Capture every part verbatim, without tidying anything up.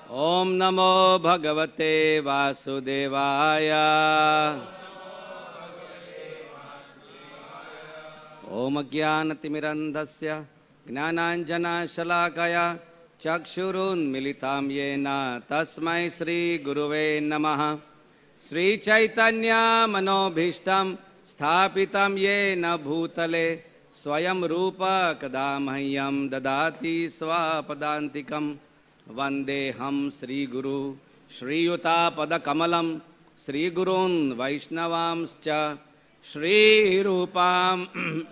Om Namo Bhagavate Vasudevaya. Om Jnanatimirandhasya Gnananjana Shalakaya Chakshurun Militam Yena Tasmai Sri Guruve Namaha. Sri Chaitanya Manobhishtam Sthapitam Yena Bhutale Swayam Rupa Kadamahyam Dadati Swapadantikam Vandeham Sri Guru Shri Yuta Padakamalam Sri Gurun Vaishnavamscha Shri Rupam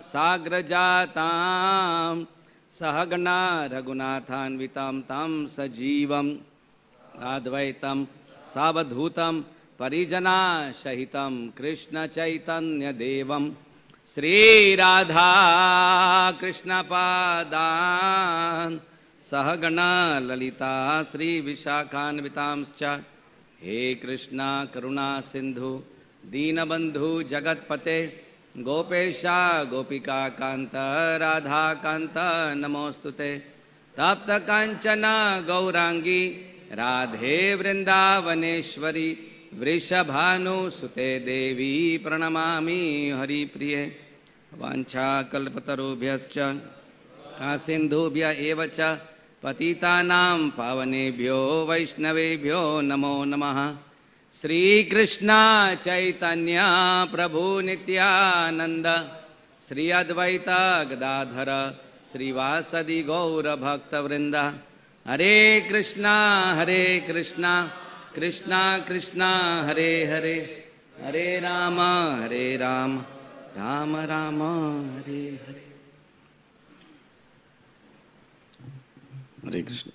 Sagrajatam Sahagana Raghunathan Vitam Tam Sajivam Advaitam Savadhutam Parijana Shahitam Krishna Chaitanya Devam Sri Radha Krishna Padan Sahagana Lalita Sri Vishakhan Vitamscha He Krishna Karuna Sindhu Deenabandhu Jagatpate Gopesha Gopika Kanta Radha Kanta Namostute Tapta Kanchana Gaurangi Radhe Vrindavaneshwari Vrishabhanu Sute Devi Pranamami Hari Priye Vancha Kalpatarubhyascha Kasindhubhya Evacha Patitanam Pavanebhyo Vaishnavebhyo Namo Namaha Sri Krishna Chaitanya Prabhu Nityananda Sri Advaita Gadadhara Sri Vasadi Gaura Bhakta Vrinda Hare Krishna Hare Krishna Krishna Krishna Hare Hare Hare Rama Hare Rama Rama Rama Hare Hare. Hare Krishna.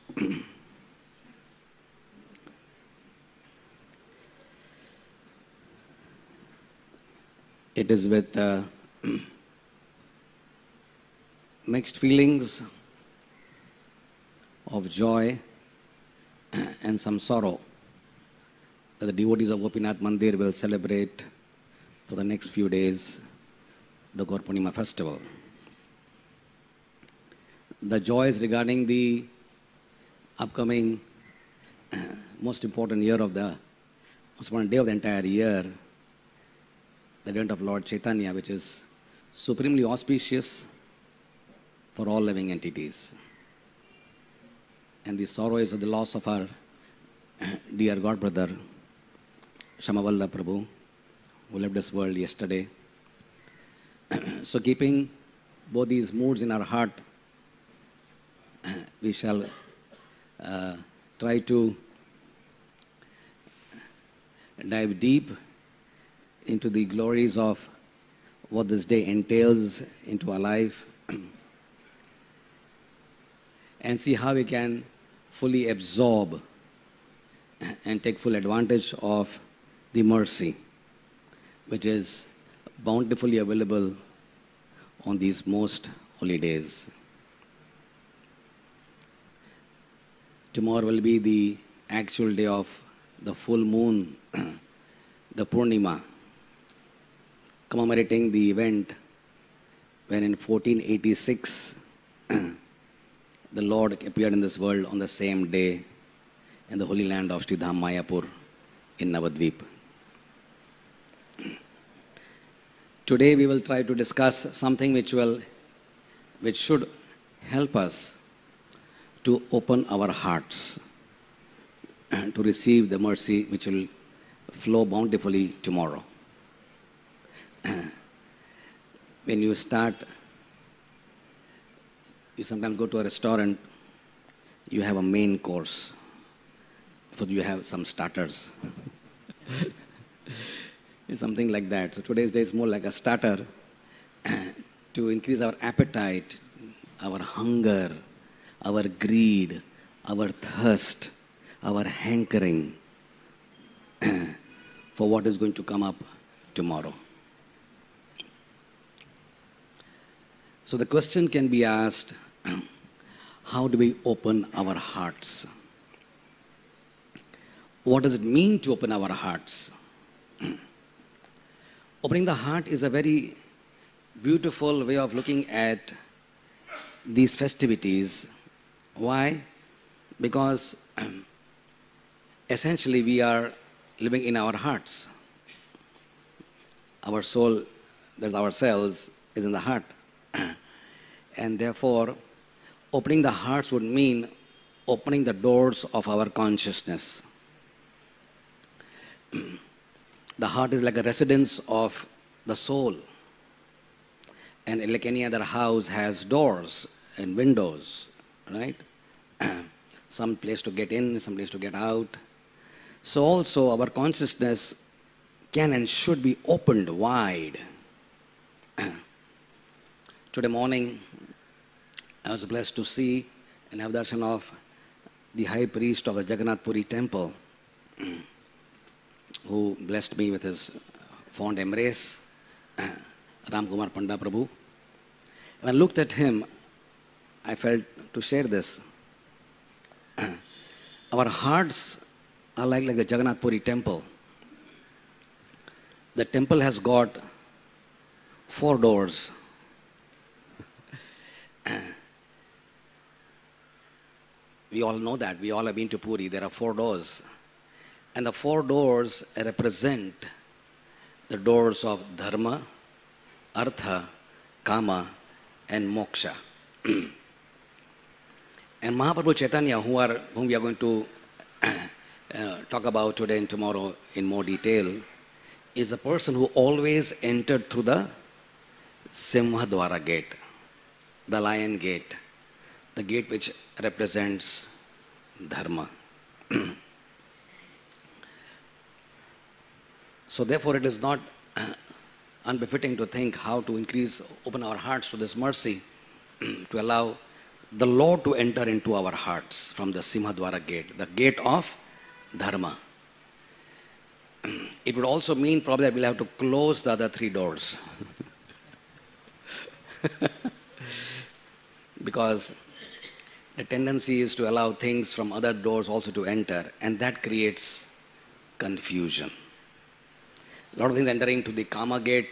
It is with uh, mixed feelings of joy and some sorrow that the devotees of Gopinath Mandir will celebrate for the next few days the Gaur Poornima festival. The joys regarding the upcoming uh, most important year of the, most important day of the entire year, the event of Lord Chaitanya, which is supremely auspicious for all living entities. And the sorrow is of the loss of our dear God brother, Dwarkadhish Prabhu, who left this world yesterday. So keeping both these moods in our heart, we shall uh, try to dive deep into the glories of what this day entails into our life and see how we can fully absorb and take full advantage of the mercy which is bountifully available on these most holy days. Tomorrow will be the actual day of the full moon, the Poornima, commemorating the event when in fourteen eighty-six the Lord appeared in this world on the same day in the holy land of Sridham Mayapur in Navadvip. Today we will try to discuss something which will, which should help us to open our hearts and to receive the mercy which will flow bountifully tomorrow. When you start, you sometimes go to a restaurant, you have a main course, so you have some starters. It's something like that. So today's day is more like a starter to increase our appetite, our hunger, our greed, our thirst, our hankering for what is going to come up tomorrow. So the question can be asked, how do we open our hearts? What does it mean to open our hearts? Opening the heart is a very beautiful way of looking at these festivities. Why? Because essentially we are living in our hearts. Our soul, that's ourselves, is in the heart. And therefore, opening the hearts would mean opening the doors of our consciousness. The heart is like a residence of the soul. And like any other house has doors and windows, right? Some place to get in, some place to get out. So also our consciousness can and should be opened wide. Today morning, I was blessed to see and have darshan of the high priest of the Jagannath Puri temple, who blessed me with his fond embrace, Ram Kumar Panda Prabhu. When I looked at him, I felt to share this. Our hearts are like, like the Jagannath Puri temple. The temple has got four doors. We all know that. We all have been to Puri. There are four doors. And the four doors represent the doors of Dharma, Artha, Kama, and Moksha. And Mahaprabhu Chaitanya, who are, whom we are going to uh, talk about today and tomorrow in more detail, is a person who always entered through the Simhadwara gate, the lion gate, the gate which represents Dharma. So therefore it is not unbefitting to think how to increase, open our hearts to this mercy, to allow the Lord to enter into our hearts from the Simhadwara gate, the gate of Dharma. It would also mean probably that we'll have to close the other three doors. Because the tendency is to allow things from other doors also to enter, and that creates confusion. A lot of things entering to the Kama gate,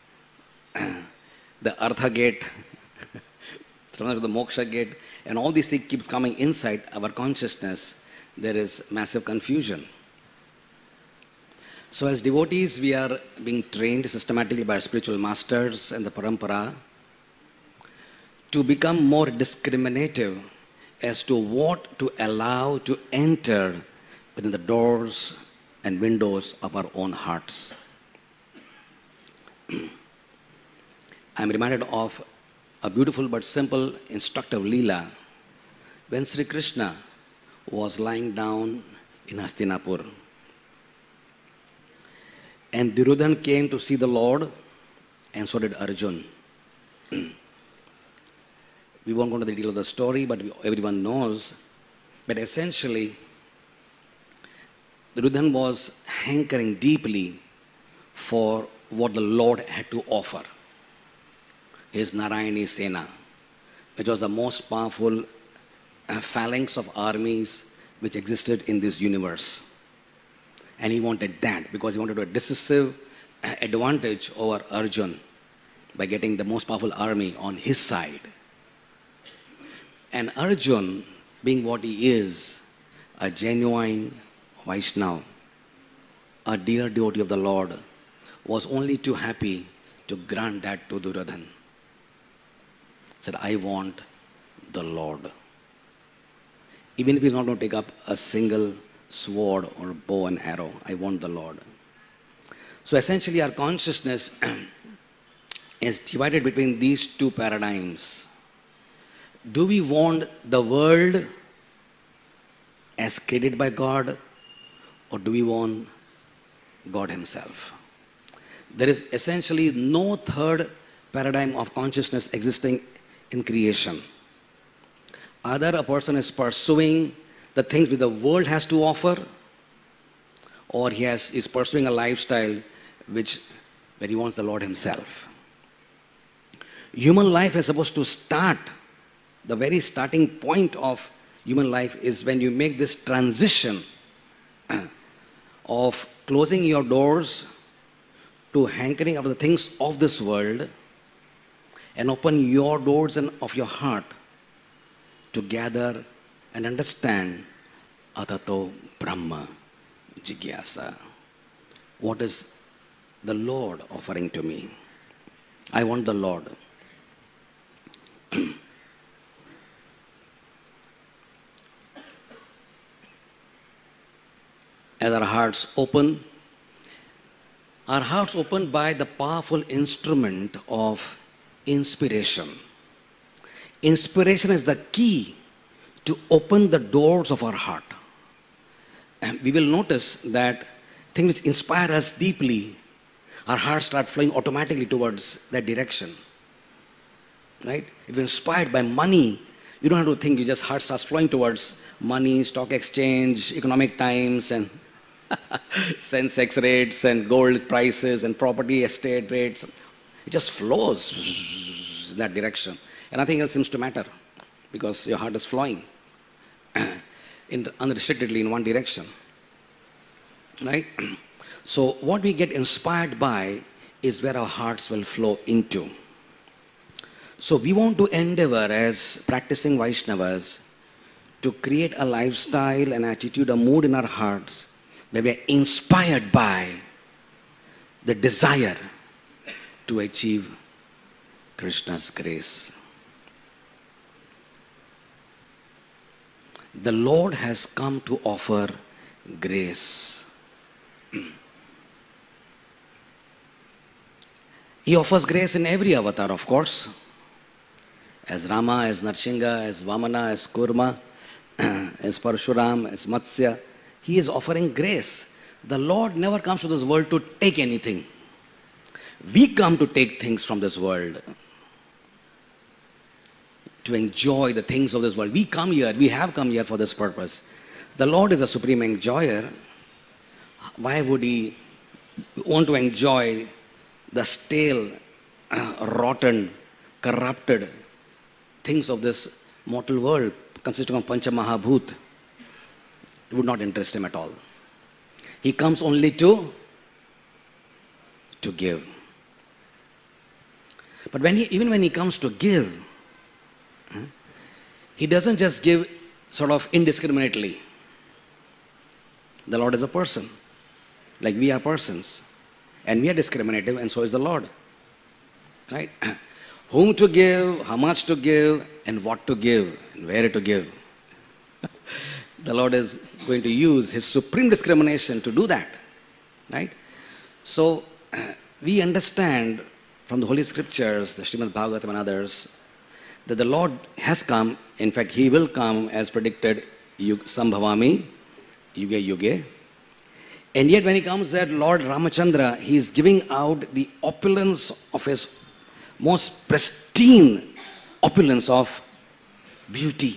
the Artha gate, sometimes the Moksha gate, and all these things keep coming inside our consciousness. There is massive confusion. So as devotees, we are being trained systematically by spiritual masters and the parampara to become more discriminative as to what to allow to enter within the doors and windows of our own hearts. I'm reminded of a beautiful but simple instructive Leela when Sri Krishna was lying down in Hastinapur. And Duryodhana came to see the Lord, and so did Arjun. We won't go into the detail of the story, but we, everyone knows. But essentially, Duryodhana was hankering deeply for what the Lord had to offer. His Narayani Sena, which was the most powerful uh, phalanx of armies which existed in this universe. And he wanted that because he wanted a decisive advantage over Arjun by getting the most powerful army on his side. And Arjun, being what he is, a genuine Vaishnava, a dear devotee of the Lord, was only too happy to grant that to Duryodhana. Said, I want the Lord. Even if he's not going to take up a single sword or bow and arrow, I want the Lord. So essentially our consciousness is divided between these two paradigms. Do we want the world as created by God, or do we want God himself? There is essentially no third paradigm of consciousness existing in creation. Either a person is pursuing the things which the world has to offer, or he has, is pursuing a lifestyle which, where he wants the Lord himself. Human life is supposed to start, the very starting point of human life is when you make this transition of closing your doors to hankering after the things of this world and open your doors and of your heart to gather and understand Atato Brahma, jigyasa. What is the Lord offering to me? I want the Lord. As our hearts open, our hearts open by the powerful instrument of inspiration. Inspiration is the key to open the doors of our heart. And we will notice that things which inspire us deeply, our hearts start flowing automatically towards that direction. Right? If you're inspired by money, you don't have to think, your just heart starts flowing towards money, stock exchange, economic times, and Sensex rates, and gold prices, and property estate rates. It just flows in that direction. And nothing else seems to matter, because your heart is flowing in, unrestrictedly in one direction. Right? So what we get inspired by is where our hearts will flow into. So we want to endeavor as practicing Vaishnavas to create a lifestyle, an attitude, a mood in our hearts where we are inspired by the desire to achieve Krishna's grace. The Lord has come to offer grace. He offers grace in every avatar, of course. As Rama, as Narsingha, as Vamana, as Kurma, as Parshuram, as Matsya. He is offering grace. The Lord never comes to this world to take anything. We come to take things from this world, to enjoy the things of this world. We come here, we have come here for this purpose. The Lord is a supreme enjoyer. Why would He want to enjoy the stale, uh, rotten, corrupted things of this mortal world consisting of Pancha Mahabhut? It would not interest Him at all. He comes only to, to give. But when he, even when He comes to give, He doesn't just give sort of indiscriminately. The Lord is a person, like we are persons. And we are discriminative, and so is the Lord. Right? Whom to give, how much to give, and what to give, and where to give. The Lord is going to use His supreme discrimination to do that. Right? So, we understand from the Holy Scriptures, the Srimad Bhagavatam and others, that the Lord has come. In fact, He will come as predicted, Sambhavami, Yuge Yuge. And yet when He comes there, Lord Ramachandra, He is giving out the opulence of His most pristine opulence of beauty.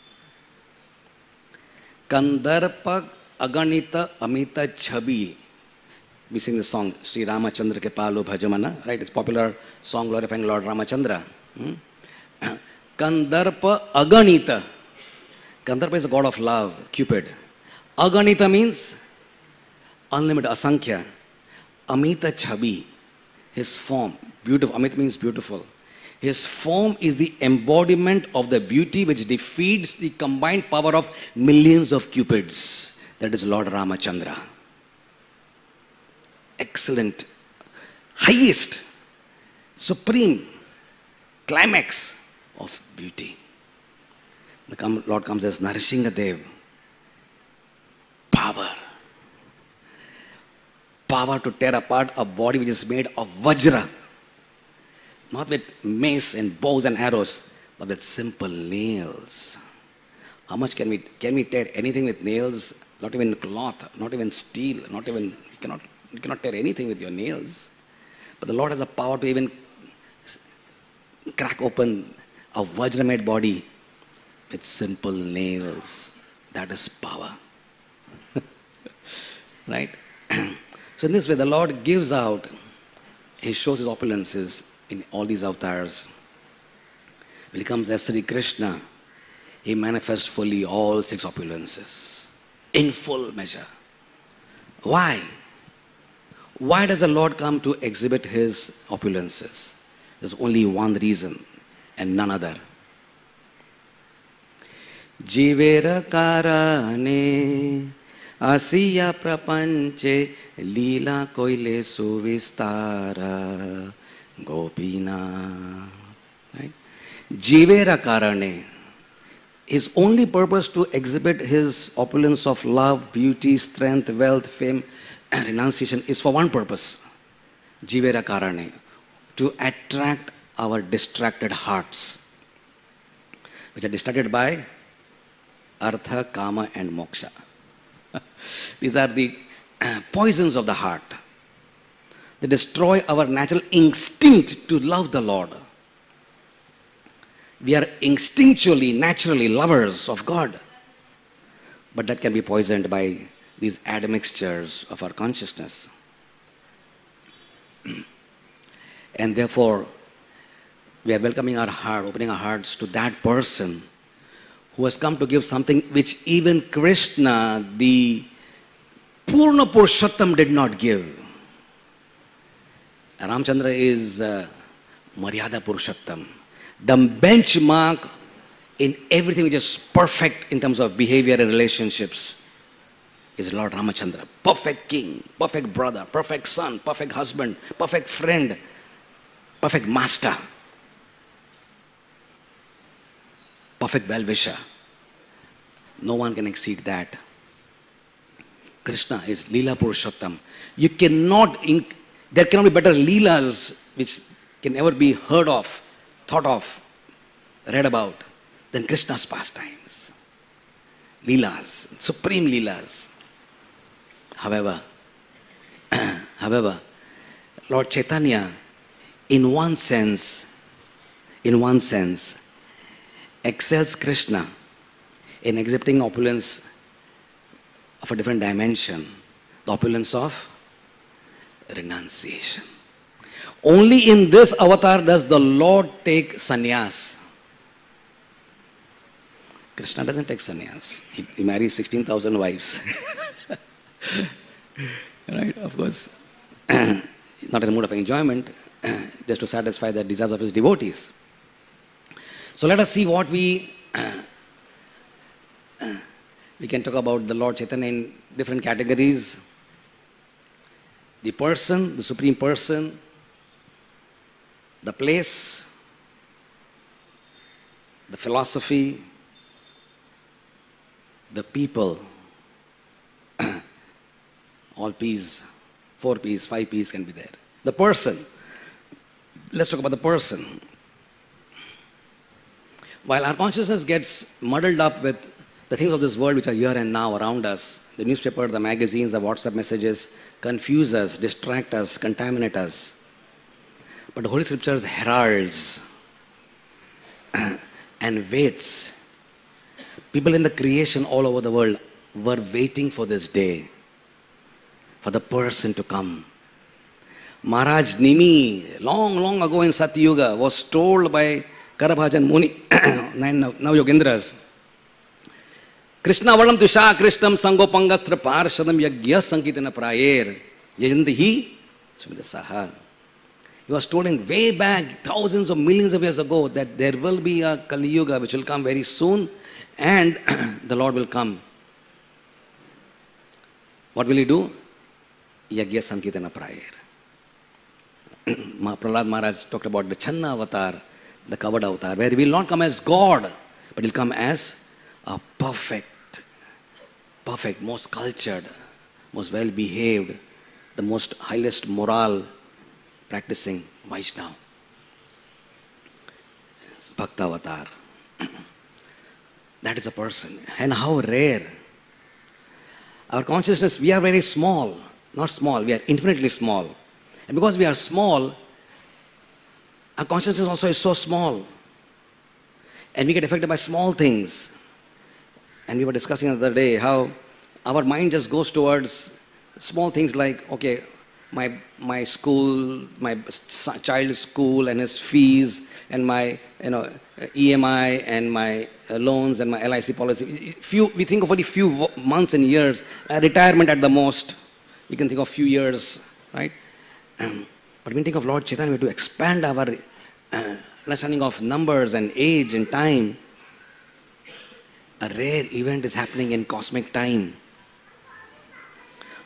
Kandarpa Aganita Amita Chhabi. We sing the song, Sri Ramachandra ke Palo Bhajamana, right? It's a popular song glorifying Lord Ramachandra. Hmm? Kandarpa Aganita. Kandarpa is the god of love, Cupid. Aganita means unlimited, asankhya. Amita Chhabi, his form, beautiful. Amit means beautiful. His form is the embodiment of the beauty which defeats the combined power of millions of Cupids. That is Lord Ramachandra. Excellent, highest, supreme climax of beauty. The Lord comes as Narsingha Dev. Power. Power to tear apart a body which is made of vajra. Not with mace and bows and arrows, but with simple nails. How much can we, can we tear anything with nails? Not even cloth, not even steel, not even, you cannot, you cannot tear anything with your nails. But the Lord has a power to even crack open a vajra-made body with simple nails. That is power. Right? So in this way, the Lord gives out, He shows His opulences in all these avatars. When He comes as Sri Krishna, He manifests fully all six opulences in full measure. Why? Why does the Lord come to exhibit His opulences? There's only one reason and none other. Jivera karane Asiya prapanche lila koile suvistara Gopinath. Right? Jivera karane. His only purpose to exhibit his opulence of love, beauty, strength, wealth, fame, and renunciation is for one purpose. Jivera karane. To attract our distracted hearts, which are distracted by artha, kama, and moksha. These are the uh, poisons of the heart. They destroy our natural instinct to love the Lord. We are instinctually, naturally lovers of God. But that can be poisoned by these admixtures of our consciousness. And therefore, we are welcoming our heart, opening our hearts to that person who has come to give something which even Krishna, the Purna Purushottam, did not give. Ramchandra is uh, Maryada Purushottam, the benchmark in everything which is perfect in terms of behavior and relationships is Lord Ramachandra. Perfect king, perfect brother, perfect son, perfect husband, perfect friend, perfect master, perfect well-wisher. No one can exceed that. Krishna is Leela Purushottam. You cannot, inc there cannot be better Leelas which can ever be heard of, thought of, read about than Krishna's pastimes. Leelas, supreme Leelas. However, however, Lord Chaitanya, in one sense, in one sense, excels Krishna in exhibiting opulence of a different dimension, the opulence of renunciation. Only in this avatar does the Lord take sannyas. Krishna doesn't take sannyas. He, he marries sixteen thousand wives. Right, of course. Not in a mood of enjoyment, just to satisfy the desires of his devotees. So let us see what we uh, uh, we can talk about the Lord Chaitanya in different categories. The person, the Supreme Person, the place, the philosophy, the people, all P's, four P's, five P's can be there. The person, let's talk about the person. While our consciousness gets muddled up with the things of this world which are here and now around us, the newspaper, the magazines, the WhatsApp messages confuse us, distract us, contaminate us. But the Holy Scriptures heralds and waits. People in the creation all over the world were waiting for this day, for the person to come. Maharaj Nimi, long, long ago in Satyuga, was told by Karabhajan Muni, nine Navayogendras, Krishna Vadam Tusha Krishnam Sangopangastra Parshadam Yagya Sankitana Prayer Yajantihi Smidasaha. He was told in way back, thousands of millions of years ago, that there will be a Kali Yuga which will come very soon and the Lord will come. What will he do? Yagya Sankitana Prayer. Prahlad Maharaj talked about the Channa avatar, the covered avatar, where he will not come as God, but he will come as a perfect, perfect, most cultured, most well-behaved, the most highest moral practicing Vaishnava. Bhakta avatar. That is a person. And how rare. Our consciousness, we are very small. Not small, we are infinitely small. And because we are small, our consciousness also is so small. And we get affected by small things. And we were discussing the other day how our mind just goes towards small things like, okay, my, my school, my child's school and his fees, and my you know, E M I and my loans and my L I C policy. Few, we think of only few months and years, uh, retirement at the most. We can think of few years, right? Um, but when we think of Lord Chaitanya, we have to expand our uh, understanding of numbers and age and time. A rare event is happening in cosmic time.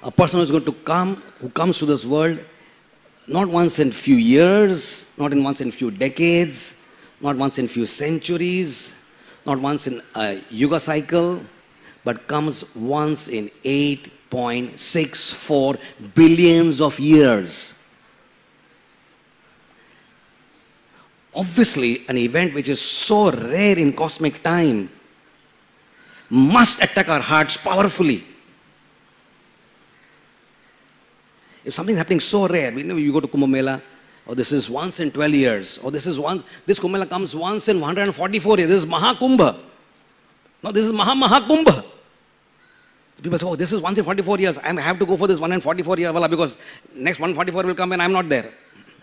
A person who is going to come, who comes to this world, not once in few years, not in once in few decades, not once in few centuries, not once in a yuga cycle, but comes once in eight point six four billions of years. Obviously, an event which is so rare in cosmic time must attack our hearts powerfully. If something is happening so rare, you know, you go to Kumbh Mela, or this is once in twelve years, or this is once, this Kumbh Mela comes once in one hundred forty-four years, this is Mahakumbha. No, this is Maha Mahakumbha. People say, oh, this is once in forty-four years, I have to go for this one hundred forty-four year Vala because next one hundred forty-four will come and I'm not there.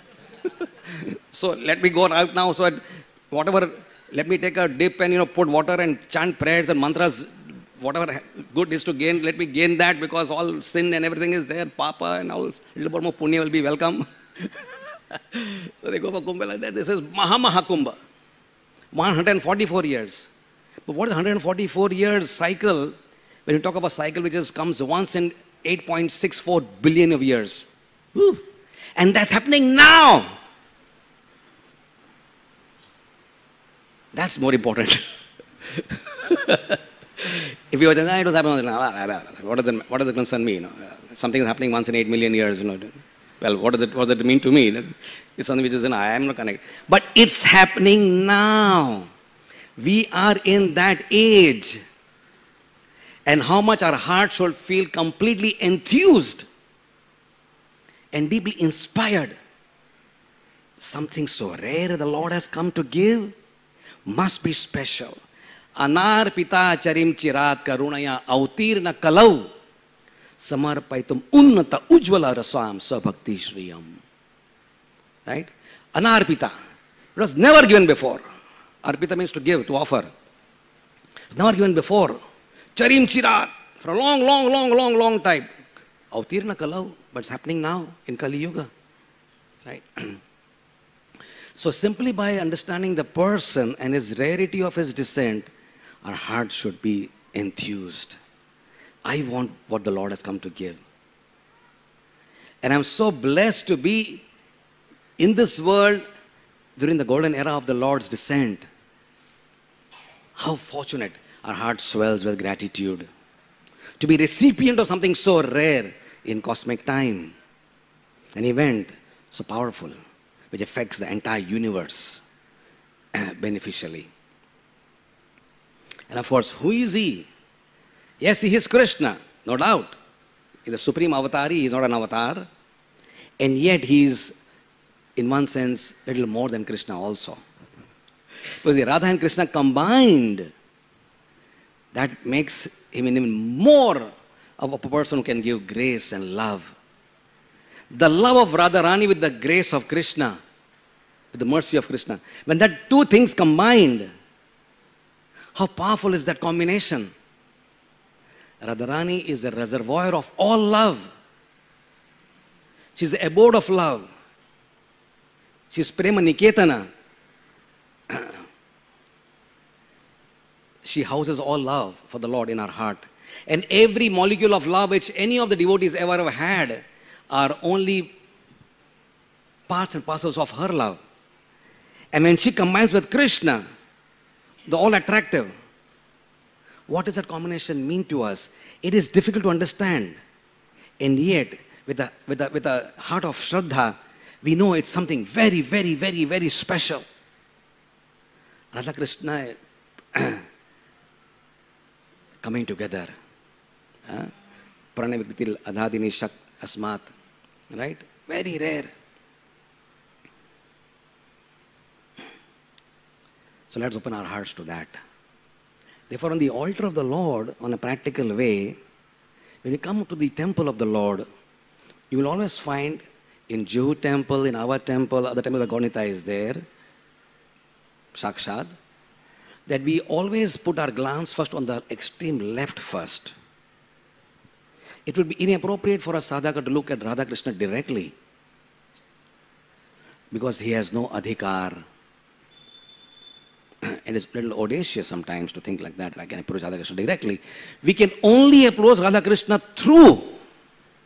So let me go out now, so whatever, let me take a dip and, you know, put water and chant prayers and mantras, whatever good is to gain, let me gain that because all sin and everything is there, Papa and all, little bit more punya will be welcome. So they go for Kumbh like that. This is Maha Mahakumbha, one hundred forty-four years. But what is one hundred forty-four years cycle? When you talk about cycle which is, comes once in eight point six four billion of years. Whew. And that's happening now. That's more important. If you were just, it was happening, what does it, what does it concern me? You know? Something is happening once in eight million years. You know. Well, what does it, what does it mean to me? It's something which is, you know, I am not connected. But it's happening now. We are in that age. And how much our heart should feel completely enthused and deeply inspired. Something so rare the Lord has come to give must be special. Anar pita charim chirat karunaya autirna kalau samarpaitum unnata ujvala rasam sabhakti shriyam. Right? Anarpita. It was never given before. Arpita means to give, to offer. Never given before. Charim chirat. For a long, long, long, long, long time. Autirna kalau. But it's happening now in Kali Yuga. Right? So simply by understanding the person and his rarity of his descent, our hearts should be enthused. I want what the Lord has come to give. And I'm so blessed to be in this world during the golden era of the Lord's descent. How fortunate. Our heart swells with gratitude. To be recipient of something so rare in cosmic time. An event so powerful, which affects the entire universe beneficially. And of course, who is he? Yes, he is Krishna, no doubt. He is the supreme avatar, he is not an avatar. And yet he is, in one sense, a little more than Krishna also. Because the Radha and Krishna combined, that makes him even more of a person who can give grace and love. The love of Radharani with the grace of Krishna, with the mercy of Krishna. When that two things combined, how powerful is that combination? Radharani is the reservoir of all love. She is the abode of love. She is Prema Niketana. She houses all love for the Lord in her heart. And every molecule of love which any of the devotees ever have had are only parts and parcels of her love. And when she combines with Krishna, the all attractive, what does that combination mean to us? It is difficult to understand. And yet, with a, with a, with a heart of Shraddha, we know it's something very, very, very, very special. Radha Krishna coming together. Pranavritil adhadini shak asmat. Right? Very rare. So let's open our hearts to that. Therefore, on the altar of the Lord, on a practical way, when you come to the temple of the Lord, you will always find in Jew temple, in our temple, other temple where Gaunita is there, Sakshad, that we always put our glance first on the extreme left first. It would be inappropriate for a sadhaka to look at Radha Krishna directly because he has no adhikar. And it's a little audacious sometimes to think like that, I can approach Radha Krishna directly. We can only approach Radha Krishna through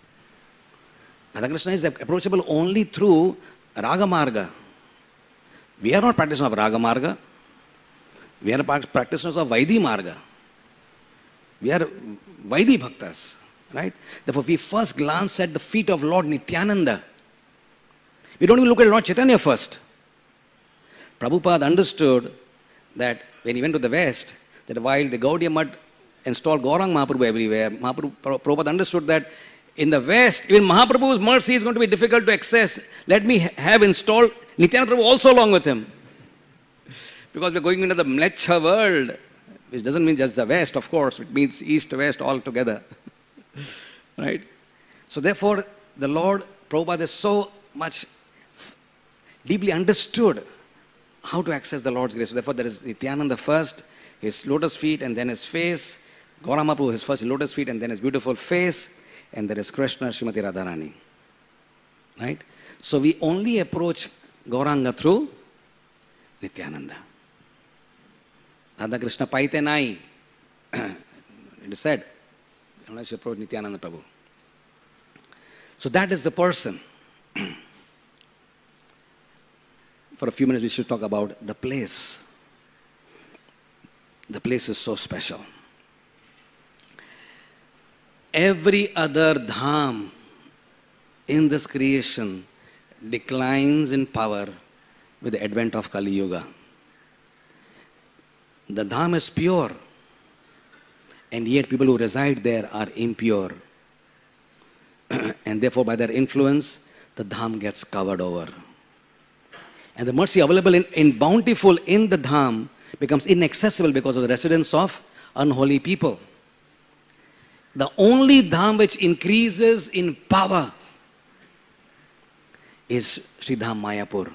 Radha Krishna is approachable only through Raga Marga. We are not practitioners of Raga Marga. We are practitioners of Vaidhi Marga. We are Vaidhi Bhaktas. Right? Therefore, we first glance at the feet of Lord Nityananda. We don't even look at Lord Chaitanya first. Prabhupada understood that when he went to the West, that while the Gaudiya Math installed Gaurang Mahaprabhu everywhere, Mahaprabhu, Prabhupada understood that in the West, even Mahaprabhu's mercy is going to be difficult to access. Let me have installed Nityananda Prabhu also along with him. Because we're going into the Mlecha world, which doesn't mean just the West, of course. It means East, West, all together. Right? So therefore, the Lord, Prabhupada is so much deeply understood how to access the Lord's grace. So therefore, there is Nityananda first, his lotus feet, and then his face. Gauranga Mahaprabhu, his first lotus feet, and then his beautiful face. And there is Krishna, Srimati Radharani. Right? So we only approach Gauranga through Nityananda. Radha Krishna Paite Nai. It is said, unless you approach Nityananda Prabhu. So that is the person. For a few minutes we should talk about the place. The place is so special. Every other dham in this creation declines in power with the advent of Kali Yuga. The dham is pure, and yet people who reside there are impure. And therefore, by their influence, the dham gets covered over. And the mercy available in, in bountiful in the dham becomes inaccessible because of the residence of unholy people. The only dham which increases in power is Sridham Mayapur.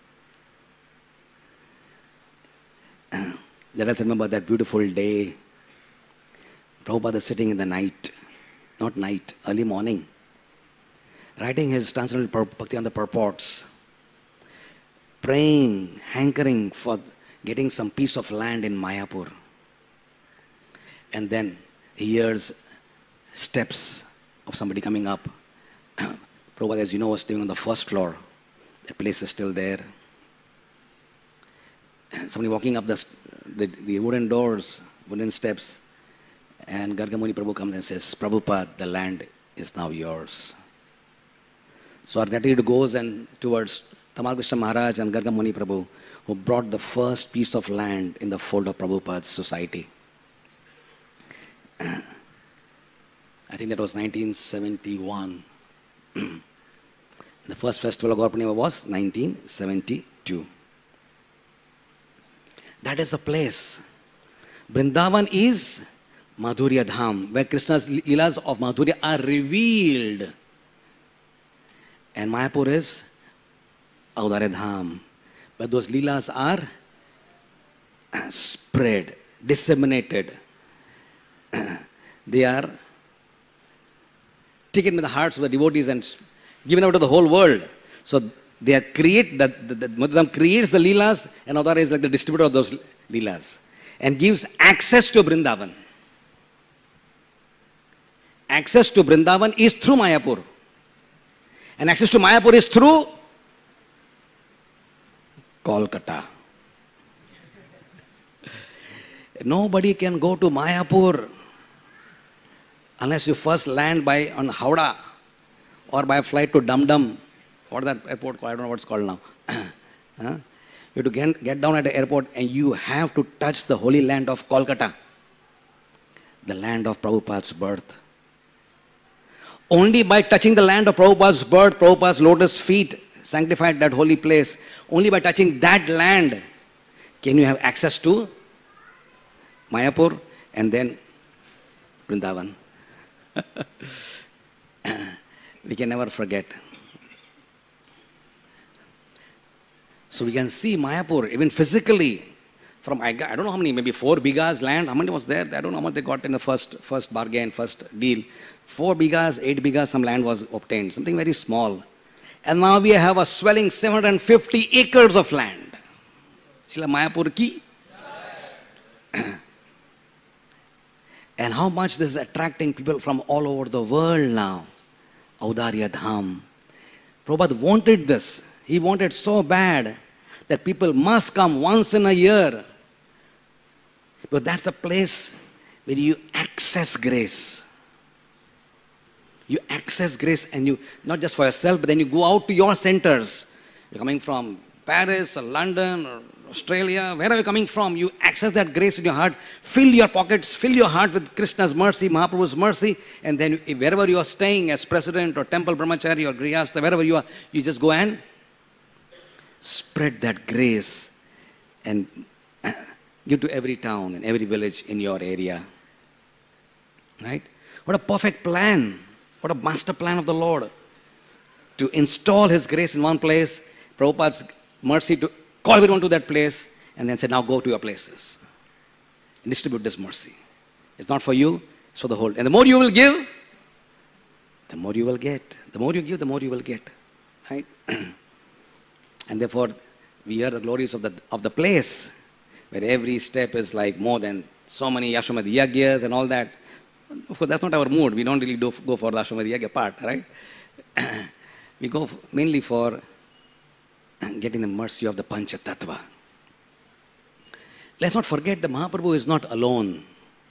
Let us remember that beautiful day. Prabhupada is sitting in the night, not night, early morning, writing his transcendental bhakti on the purports, praying, hankering for getting some piece of land in Mayapur. And then he hears steps of somebody coming up. Prabhupada, as you know, was living on the first floor. That place is still there. Somebody walking up the, the, the wooden doors, wooden steps, and Gargamuni Prabhu comes and says, Prabhupada, the land is now yours. So our gratitude goes and towards Tamal Krishna Maharaj and Gargamuni Prabhu, who brought the first piece of land in the fold of Prabhupada's society. I think that was nineteen seventy-one. The first festival of Gopinath was nineteen seventy-two. That is a place. Vrindavan is Madhurya Dham, where Krishna's Leelas of Madhurya are revealed. And Mayapur is Audare Dham, where those Leelas are spread, disseminated. They are taken in the hearts of the devotees and given out to the whole world. So they are create, the, the, the Madhudam creates the Leelas, and Audare is like the distributor of those Leelas and gives access to Vrindavan. Access to Vrindavan is through Mayapur. And access to Mayapur is through Kolkata. Nobody can go to Mayapur unless you first land by on Howrah or by flight to Dum Dum. What is that airport called? I don't know what it's called now. Huh? You have to get, get down at the airport and you have to touch the holy land of Kolkata, the land of Prabhupada's birth. Only by touching the land of Prabhupada's birth, Prabhupada's lotus feet sanctified that holy place. Only by touching that land can you have access to Mayapur and then Vrindavan. We can never forget. So we can see Mayapur, even physically, from, I, I don't know how many, maybe four bighas land. How many was there? I don't know how much they got in the first, first bargain, first deal. Four bighas, eight bighas, some land was obtained, something very small. And now we have a swelling seven hundred fifty acres of land. Srila Mayapur ki. And how much this is attracting people from all over the world now. Audarya Dham, Prabhupada wanted this. He wanted so bad that people must come once in a year. But that's the place where you access grace. You access grace, and you, not just for yourself, but then you go out to your centers. You're coming from Paris or London or Australia, wherever you're coming from, you access that grace in your heart, fill your pockets, fill your heart with Krishna's mercy, Mahaprabhu's mercy, and then wherever you are staying as president or temple brahmachari or grihastha, wherever you are, you just go and spread that grace and give to every town and every village in your area. Right? What a perfect plan. What a master plan of the Lord. To install His grace in one place, Prabhupada's mercy to call everyone to that place, and then say, now go to your places. And distribute this mercy. It's not for you, it's for the whole. And the more you will give, the more you will get. The more you give, the more you will get. Right? And therefore, we hear the glories of the, of the place, where every step is like more than so many Yashomad Yagyas and all that. Of course, that's not our mood. We don't really do, go for the Ashwamedh Yagya part, right? We go mainly for getting the mercy of the Pancha Tattva. Let's not forget that Mahaprabhu is not alone.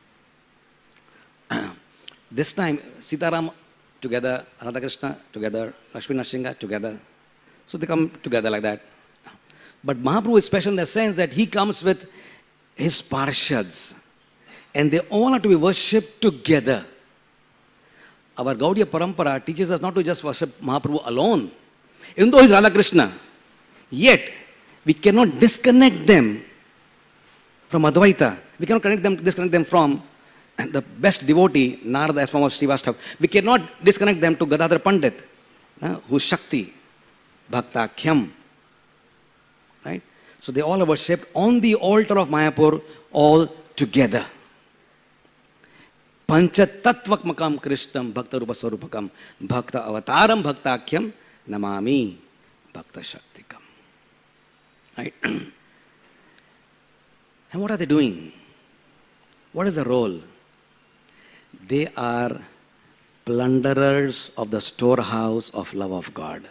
This time, Sitaram together, Radha Krishna together, Lakshmi Nrsimha together. So they come together like that. But Mahaprabhu is special in the sense that he comes with his parshads. And they all have to be worshipped together. Our Gaudiya Parampara teaches us not to just worship Mahaprabhu alone. Even though he's Radha Krishna, yet we cannot disconnect them from Advaita. We cannot connect them, disconnect them from the best devotee, Narada, as form of Srivastava. We cannot disconnect them to Gadadhar Pandit, uh, who's Shakti, Bhakta, Khyam. Right? So they all are worshipped on the altar of Mayapur all together. Pancha Tattvakmakam Krishnam Bhakta Rupa Swarupakam Bhakta Avataram Bhaktakyam Namami Bhakta Shaktikam. Right? And what are they doing? What is the role? They are plunderers of the storehouse of love of God.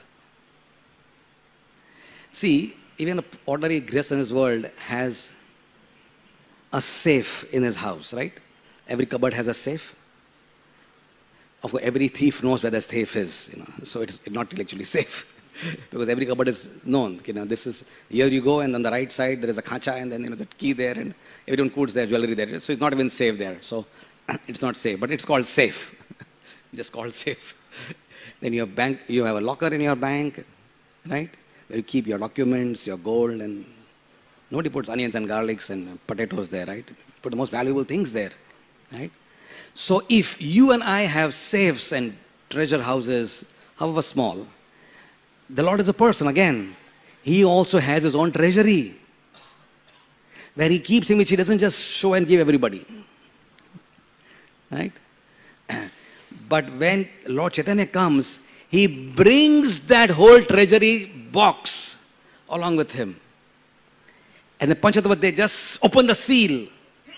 See, even an ordinary grihastha in this world has a safe in his house, right? Every cupboard has a safe. Of course, every thief knows where the safe is, you know. So it's not actually safe because every cupboard is known. You know, this is here you go, and on the right side there is a khacha, and then you know the key there, and everyone puts their jewelry there. So it's not even safe there. So it's not safe, but it's called safe. Just called safe. Then you have bank. You have a locker in your bank, right? Where you keep your documents, your gold, and nobody puts onions and garlics and potatoes there, right? Put the most valuable things there. Right? So if you and I have safes and treasure houses, however small, the Lord is a person again. He also has his own treasury where he keeps him, which he doesn't just show and give everybody. Right? But when Lord Chaitanya comes, he brings that whole treasury box along with him. And the Panchatattva, they just open the seal.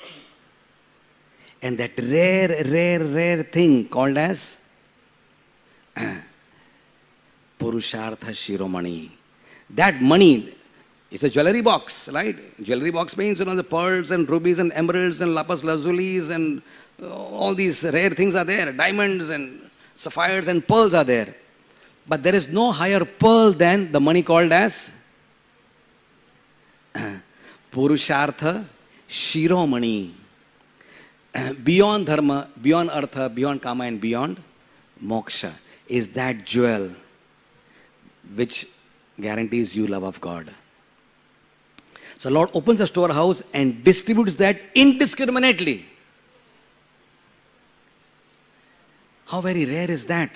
And that rare, rare, rare thing called as Purushartha Shiromani. That money is a jewelry box, right? Jewelry box means, you know, the pearls and rubies and emeralds and lapis lazulis and all these rare things are there. Diamonds and sapphires and pearls are there. But there is no higher pearl than the money called as Purushartha Shiromani. Beyond dharma, beyond artha, beyond kama, and beyond moksha is that jewel which guarantees you love of God. So Lord opens a storehouse and distributes that indiscriminately. How very rare is that?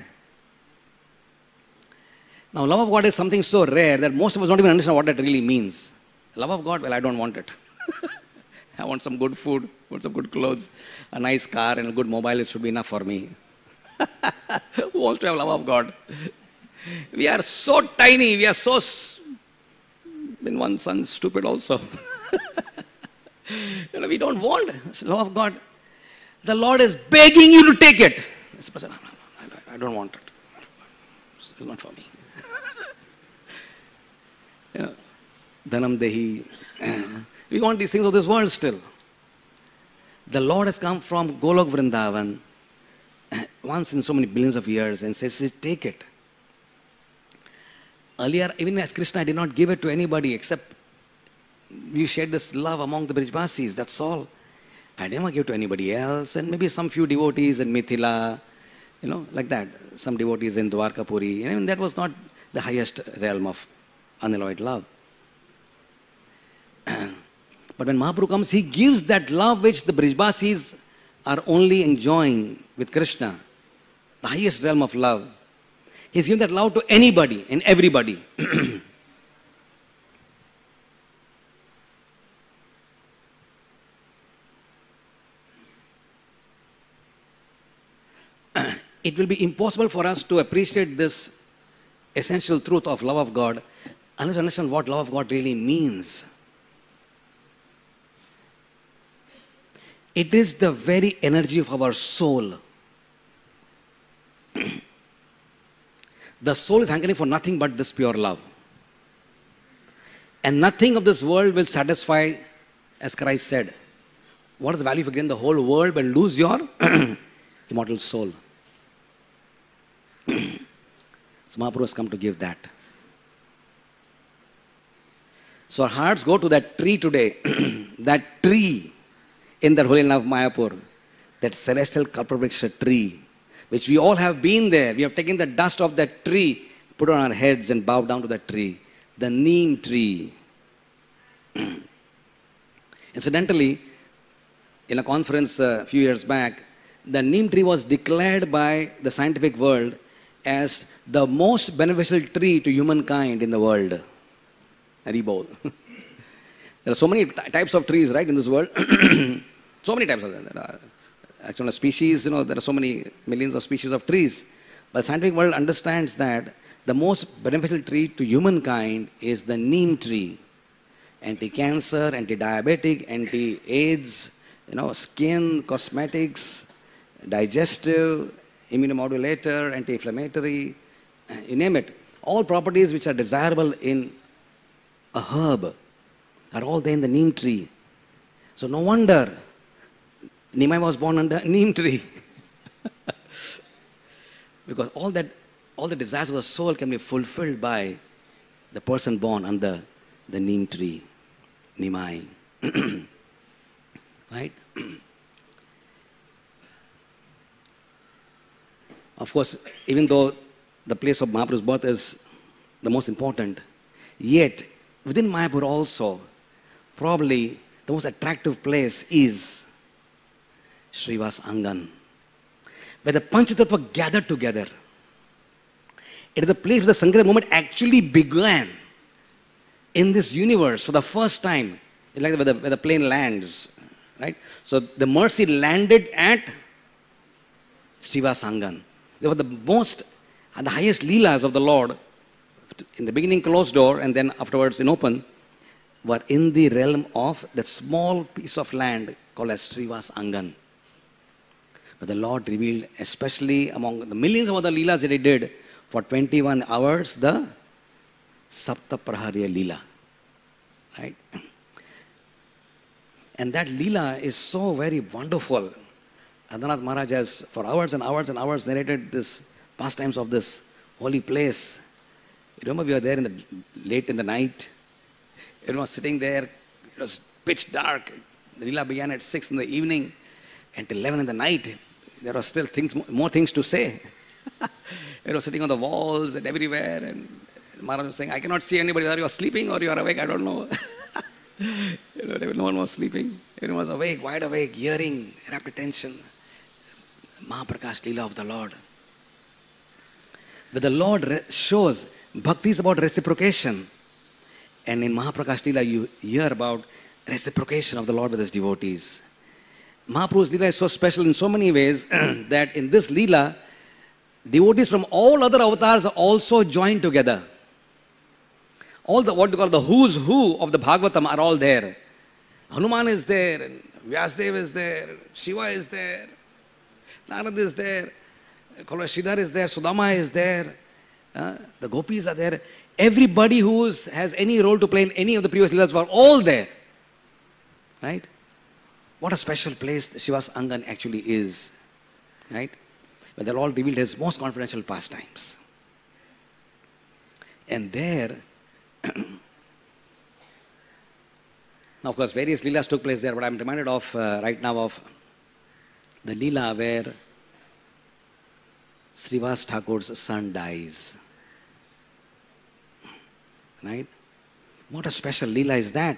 Now, love of God is something so rare that most of us don't even understand what that really means. Love of God, well, I don't want it. I want some good food, want some good clothes, a nice car and a good mobile. It should be enough for me. Who wants to have love of God? We are so tiny. We are so, in one sense, stupid also. You know, we don't want love of God. The Lord is begging you to take it. I don't want it. It's not for me. You know, Dhanam Dehi. We want these things of this world still. The Lord has come from Golok Vrindavan once in so many billions of years and says, take it. Earlier, even as Krishna, I did not give it to anybody except you shared this love among the Brijvasis, that's all. I didn't give it to anybody else, and maybe some few devotees in Mithila, you know, like that. Some devotees in Dwarkapuri. And even that was not the highest realm of unalloyed love. But when Mahaprabhu comes, he gives that love which the Brijvasis are only enjoying with Krishna, the highest realm of love. He's giving that love to anybody and everybody. It will be impossible for us to appreciate this essential truth of love of God unless we understand what love of God really means. It is the very energy of our soul. The soul is hankering for nothing but this pure love. And nothing of this world will satisfy, as Christ said. What is the value if you gain the whole world but lose your immortal soul? So Mahaprabhu has come to give that. So our hearts go to that tree today, that tree in that holy land of Mayapur, that celestial Kalpavriksha tree, which we all have been there. We have taken the dust of that tree, put it on our heads and bowed down to that tree, the neem tree. Incidentally, in a conference a few years back, the neem tree was declared by the scientific world as the most beneficial tree to humankind in the world. Haribol. There are so many types of trees, right, in this world. So many types of them. There are actual species, you know, there are so many millions of species of trees. But the scientific world understands that the most beneficial tree to humankind is the neem tree. Anti-cancer, anti-diabetic, anti-AIDS, you know, skin, cosmetics, digestive, immunomodulator, anti-inflammatory, you name it. All properties which are desirable in a herb are all there in the neem tree. So no wonder Nimai was born under a neem tree. Because all that, all the desires of the soul can be fulfilled by the person born under the neem tree, Nimai. Right? Of course, even though the place of Mahaprabhu's birth is the most important, yet within Mayapur also, probably the most attractive place is Srivas Angan, where the Panchatattva gathered together. It is the place where the Sankirtan movement actually began in this universe for the first time. It's like where the, where the plane lands, right? So the mercy landed at Srivas Angan. They were the most and the highest leelas of the Lord, in the beginning closed door and then afterwards in open, were in the realm of that small piece of land called as Srivas Angan. But the Lord revealed, especially among the millions of other leelas that He did, for twenty-one hours, the Sapta Praharya Leela. Right? And that Leela is so very wonderful. Adhanath Maharaj has, for hours and hours and hours, narrated this pastimes of this holy place. You remember we were there in the, late in the night. You know, sitting there, it was pitch dark. The Leela began at six in the evening until eleven in the night. There were still things, more things to say. You know, sitting on the walls and everywhere. And Maharaj was saying, I cannot see anybody. Whether you are sleeping or you are awake, I don't know. You know, no one was sleeping. Everyone was awake, wide awake, hearing, rapt attention. Mahaprakash Leela of the Lord. But the Lord shows bhakti is about reciprocation. And in Mahaprakash Leela, you hear about reciprocation of the Lord with His devotees. Mahaprabhu's Leela is so special in so many ways that in this Leela, devotees from all other avatars are also joined together. All the, what you call the who's who of the Bhagavatam are all there. Hanuman is there, and Vyasdev is there, Shiva is there, Narad is there, Sridhar is there, Sudama is there, Uh, the gopis are there. Everybody who is, has any role to play in any of the previous leelas were all there. Right? What a special place Shiva's Angan actually is. Right? Where they're all revealed his most confidential pastimes. And there, now of course various leelas took place there, but I'm reminded of uh, right now of the leela where Srivas Thakur's son dies. Right? What a special leela is that?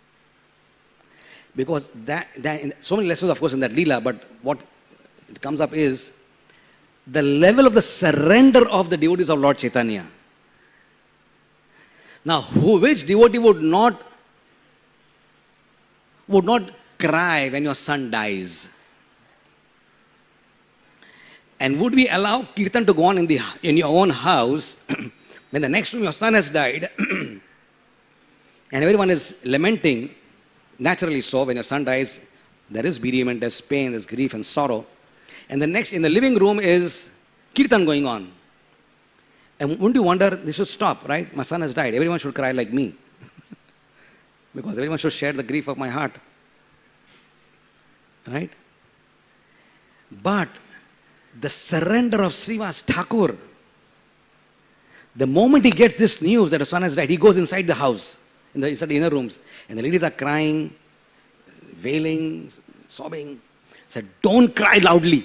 Because that, that in, so many lessons of course in that leela, but what it comes up is the level of the surrender of the devotees of Lord Chaitanya. Now, who, which devotee would not would not cry when your son dies? And would we allow kirtan to go on in the in your own house when the next room your son has died and everyone is lamenting? Naturally so, when your son dies, there is bereavement, there's pain, there's grief and sorrow. And the next, in the living room is kirtan going on. And wouldn't you wonder, this should stop, right? My son has died. Everyone should cry like me. Because everyone should share the grief of my heart. Right? But the surrender of Srivas Thakur, the moment he gets this news that his son has died, he goes inside the house, in the, inside the inner rooms, and the ladies are crying, wailing, sobbing. He said, don't cry loudly.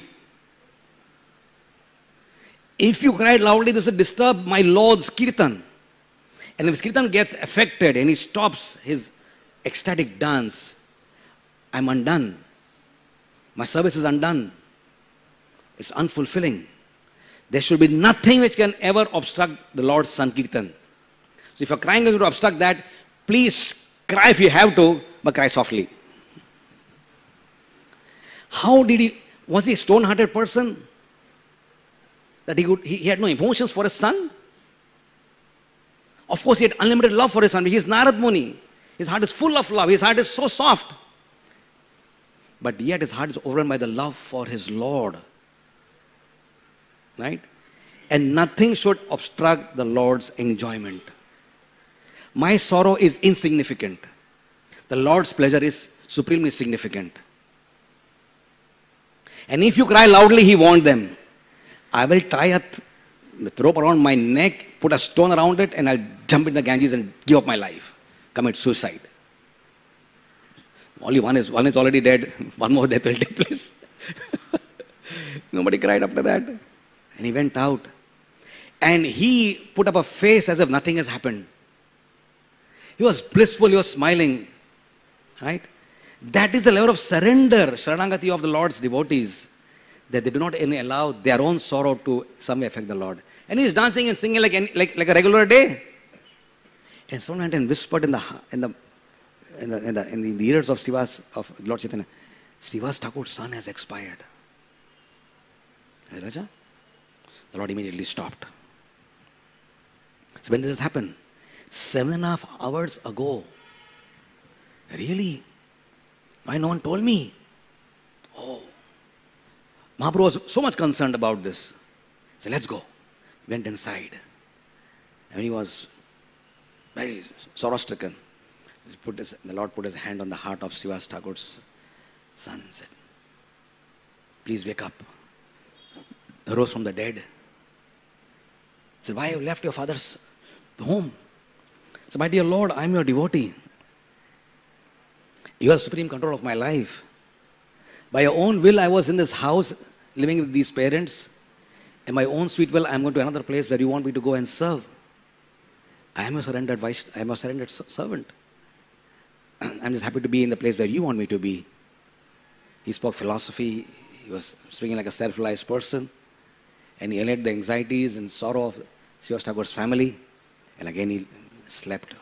If you cry loudly, this will disturb my Lord's kirtan. And if his kirtan gets affected and he stops his ecstatic dance, I'm undone. My service is undone. It's unfulfilling. There should be nothing which can ever obstruct the Lord's Sankirtan. So if you're crying to obstruct that, please cry if you have to, but cry softly. How did he, was he a stone-hearted person? That he, could, he, he had no emotions for his son? Of course he had unlimited love for his son. He is Narad Muni. His heart is full of love. His heart is so soft. But yet his heart is overrun by the love for his Lord. Right? And nothing should obstruct the Lord's enjoyment. My sorrow is insignificant. The Lord's pleasure is supremely significant. And if you cry loudly, he warned them, I will tie a th rope around my neck, put a stone around it, and I'll jump in the Ganges and give up my life. Commit suicide. Only one is, one is already dead. One more death will take place. Nobody cried after that. And he went out. And he put up a face as if nothing has happened. He was blissful, he was smiling. Right? That is the level of surrender, Sharanagati of the Lord's devotees. That they do not any allow their own sorrow to some way affect the Lord. And he is dancing and singing like, like, like a regular day. And someone went and whispered in the, in the, in the, in the, in the ears of Srivas, of Lord Chaitanya, Srivas Thakur's son has expired. Hey, Raja? The Lord immediately stopped. So when did this happen? Seven and a half hours ago. Really? Why no one told me? Oh. Mahaprabhu was so much concerned about this. He said, let's go. Went inside. And he was very sorrow-stricken. Put his, the Lord put his hand on the heart of Srivas Thakur's son and said, please wake up. He rose from the dead. He said, why have you left your father's home? He said, my dear Lord, I am your devotee. You are supreme control of my life. By your own will, I was in this house living with these parents. And my own sweet will, I am going to another place where you want me to go and serve. I am a surrendered vice, I am a surrendered servant. I'm just happy to be in the place where you want me to be. He spoke philosophy. He was speaking like a self-realized person. And he allayed the anxieties and sorrow of Srivas Thakur's family. And again he slept.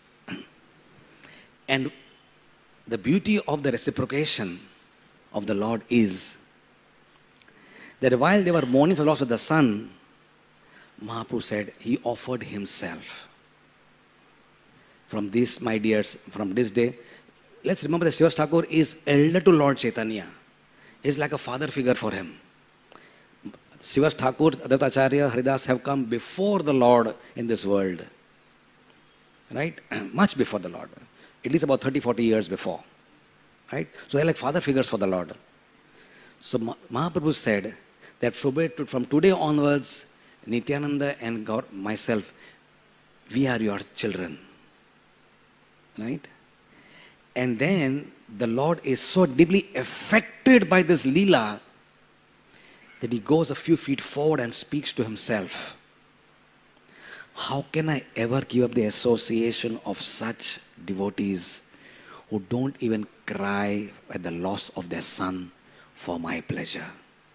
And the beauty of the reciprocation of the Lord is that while they were mourning for the loss of the son, Mahaprabhu said he offered himself. From this, my dears, from this day, let's remember that Srivas Thakur is elder to Lord Chaitanya. He is like a father figure for him. Srivas Thakur, Advaita Acharya, Haridas have come before the Lord in this world. Right? Much before the Lord. At least about thirty, forty years before. Right? So they're like father figures for the Lord. So Mahaprabhu said that from today onwards, Nityananda and Gaur, myself, we are your children. Right? And then the Lord is so deeply affected by this Leela that he goes a few feet forward and speaks to himself. How can I ever give up the association of such devotees who don't even cry at the loss of their son for my pleasure?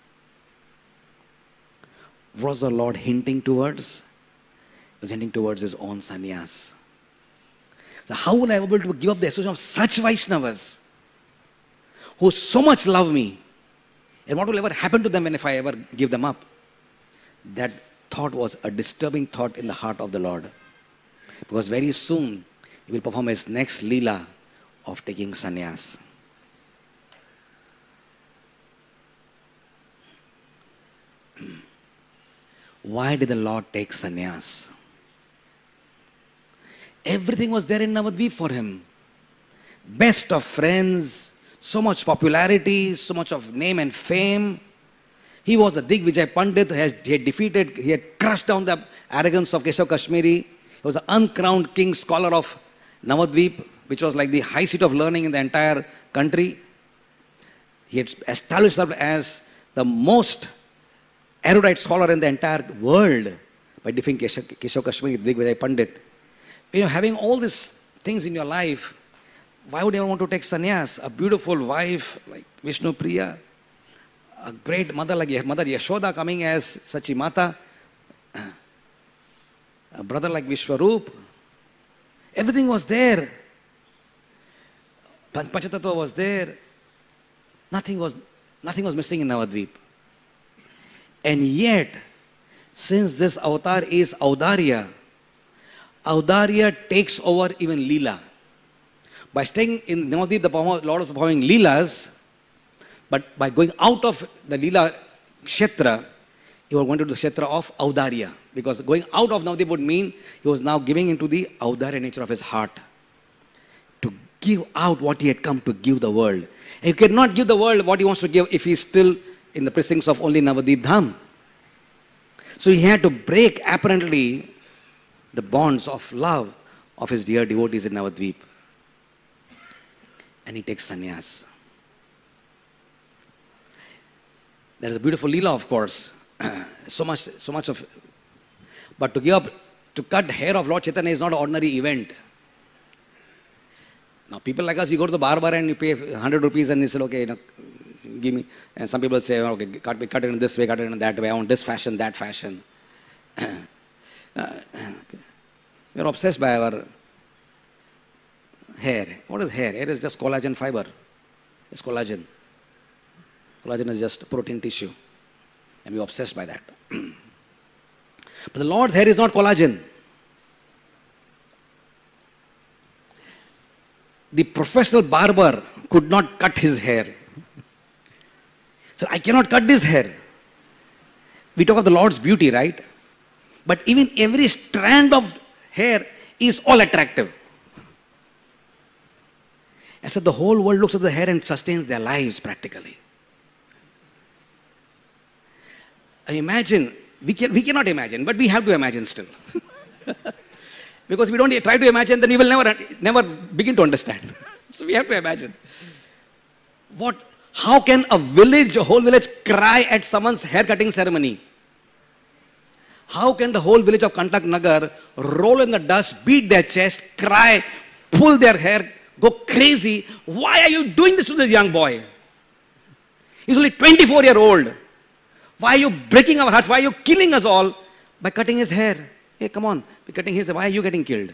What was the Lord hinting towards? He was hinting towards his own sannyas. So how will I be able to give up the association of such Vaishnavas who so much love me? And what will ever happen to them when if I ever give them up? That thought was a disturbing thought in the heart of the Lord. Because very soon he will perform his next Leela of taking sannyas. Why did the Lord take sannyas? Everything was there in Navadvip for him. Best of friends, so much popularity, so much of name and fame. He was a Digvijay Pandit, he had defeated, he had crushed down the arrogance of Keshav Kashmiri. He was an uncrowned king scholar of Navadvip, which was like the high seat of learning in the entire country. He had established himself as the most erudite scholar in the entire world by defeating Keshav, Keshav Kashmiri, Digvijay Pandit. You know, having all these things in your life, why would you ever want to take sannyas? A beautiful wife like Vishnu Priya, a great mother like Mother Yashoda coming as Sachi Mata, a brother like Vishwaroop. Everything was there. Panchatattva was there. Nothing was, nothing was missing in Navadvip. And yet, since this avatar is Audarya, Audarya takes over even Leela. By staying in Navadvip, the Lord was performing Leelas, but by going out of the Leela Kshetra, he was going to the Kshetra of Audarya. Because going out of Navadvip would mean he was now giving into the Audarya nature of his heart. To give out what he had come to give the world. And he cannot give the world what he wants to give if he is still in the precincts of only Navadvip Dham. So he had to break apparently the bonds of love of his dear devotees in Navadvip. And he takes sannyas. There is a beautiful Leela, of course. so much, so much of... But to give up, to cut hair of Lord Chaitanya is not an ordinary event. Now people like us, you go to the barber and you pay one hundred rupees and you say, okay, you know, give me... And some people say, okay, cut, cut it in this way, cut it in that way, I want this fashion, that fashion. uh, we are obsessed by our hair. What is hair? Hair is just collagen fiber. It's collagen. Collagen is just protein tissue. And we are obsessed by that. But the Lord's hair is not collagen. The professional barber could not cut his hair. So I cannot cut this hair. We talk of the Lord's beauty, right? But even every strand of hair is all attractive. And so the whole world looks at the hair and sustains their lives practically. I imagine, we, can, we cannot imagine, but we have to imagine still. Because if we don't try to imagine, then we will never, never begin to understand. So we have to imagine. What, how can a village, a whole village cry at someone's hair cutting ceremony? How can the whole village of Kantak Nagar roll in the dust, beat their chest, cry, pull their hair, go crazy? Why are you doing this to this young boy? He's only twenty-four years old. Why are you breaking our hearts? Why are you killing us all by cutting his hair? Hey, come on, we're cutting his hair. Why are you getting killed?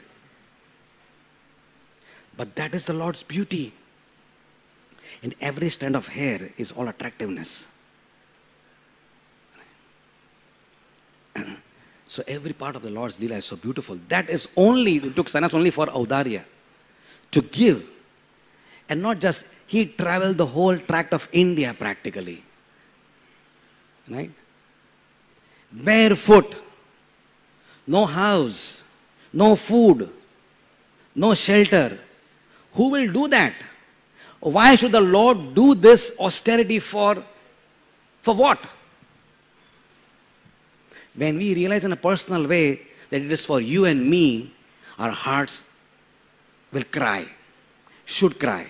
But that is the Lord's beauty. In every strand of hair is all attractiveness. So every part of the Lord's Leela is so beautiful. That is only, it took sannyas only for Audarya. To give. And not just, he traveled the whole tract of India practically. Right? barefoot, no house, no food, no shelter. Who will do that? Why should the Lord do this austerity for, for what? When we realize in a personal way that it is for you and me, our hearts will cry, should cry.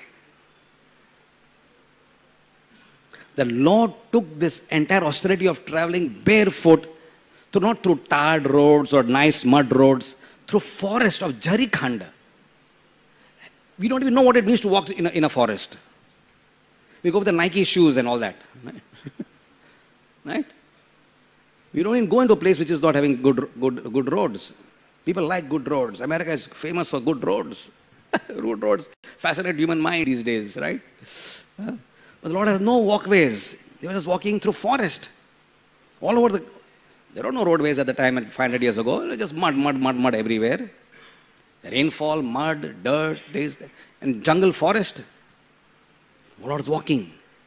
The Lord took this entire austerity of traveling barefoot, to not through tarred roads or nice mud roads, through forest of Jarikhand. We don't even know what it means to walk in a, in a forest. We go with the Nike shoes and all that. Right? We don't even go into a place which is not having good, good, good roads. People like good roads. America is famous for good roads. Good roads fascinate human mind these days, right? Huh? But the Lord has no walkways. He was just walking through forest. All over the... There were no roadways at the time, five hundred years ago. It was just mud, mud, mud, mud everywhere. Rainfall, mud, dirt, this, and jungle forest. The Lord is walking.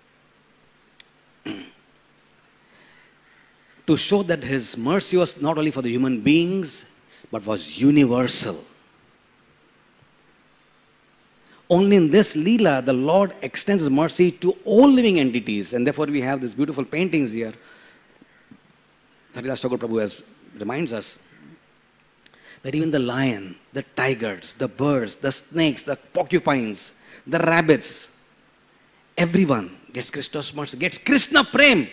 To show that His mercy was not only for the human beings, but was universal. Only in this Leela, the Lord extends His mercy to all living entities. And therefore we have these beautiful paintings here. Gopinath Prabhu has, reminds us that even the lion, the tigers, the birds, the snakes, the porcupines, the rabbits, everyone gets Krishna's mercy, gets Krishna Prem.